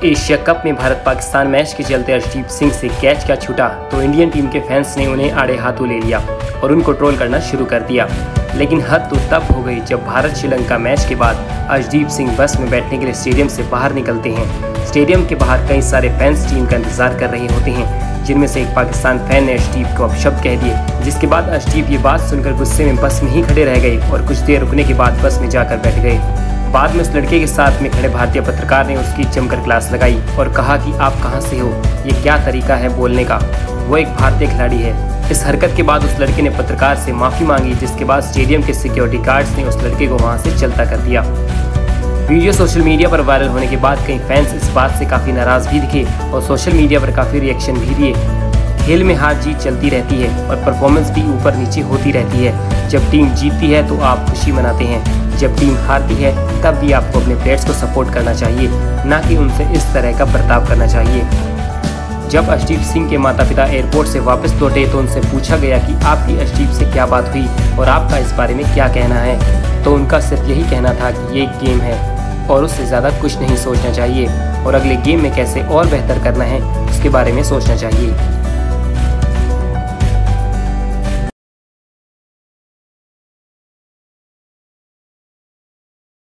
Asia cup में Bharat Pakistan match के चलते अर्शदीप सिंह से कैच क्या छूटा तो इंडियन टीम के फैंस ने उन्हें आड़े हाथों ले लिया और उनको ट्रोल करना शुरू कर दिया। लेकिन हद तो तब हो गई जब भारत श्रीलंका मैच के बाद अर्शदीप सिंह बस में बैठने के लिए स्टेडियम से बाहर निकलते हैं। स्टेडियम के बाहर कई सारे फैंस टीम का इंतजार कर रहे होते हैं, जिनमें से एक पाकिस्तान फैन ने अर्शदीप को अपशब्द कह दिए, जिसके बाद अर्शदीप ये बात सुनकर गुस्से में बस में ही खड़े रह गए और कुछ देर रुकने के बाद बस में जाकर बैठ गए। बाद में उस लड़के के साथ में खड़े भारतीय पत्रकार ने उसकी जमकर क्लास लगाई और कहा कि आप कहां से हो, ये क्या तरीका है बोलने का, वो एक भारतीय खिलाड़ी है। इस हरकत के बाद उस लड़के ने पत्रकार से माफी मांगी, जिसके बाद स्टेडियम के सिक्योरिटी गार्ड्स ने उस लड़के को वहां से चलता कर दिया। वीडियो सोशल मीडिया पर वायरल होने के बाद कई फैंस इस बात से काफी नाराज भी दिखे और सोशल मीडिया पर काफी रिएक्शन भी दिए। खेल में हार जीत चलती रहती है और परफॉर्मेंस भी ऊपर नीचे होती रहती है। जब टीम जीतती है तो आप खुशी मनाते हैं, जब टीम हारती है तब भी आपको अपने प्लेयर्स को सपोर्ट करना चाहिए, ना कि उनसे इस तरह का बर्ताव करना चाहिए। जब अर्शदीप सिंह के माता पिता एयरपोर्ट से वापस लौटे तो उनसे पूछा गया कि आपकी अर्शदीप से क्या बात हुई और आपका इस बारे में क्या कहना है, तो उनका सिर्फ यही कहना था कि ये एक गेम है और उससे ज़्यादा कुछ नहीं सोचना चाहिए और अगले गेम में कैसे और बेहतर करना है उसके बारे में सोचना चाहिए।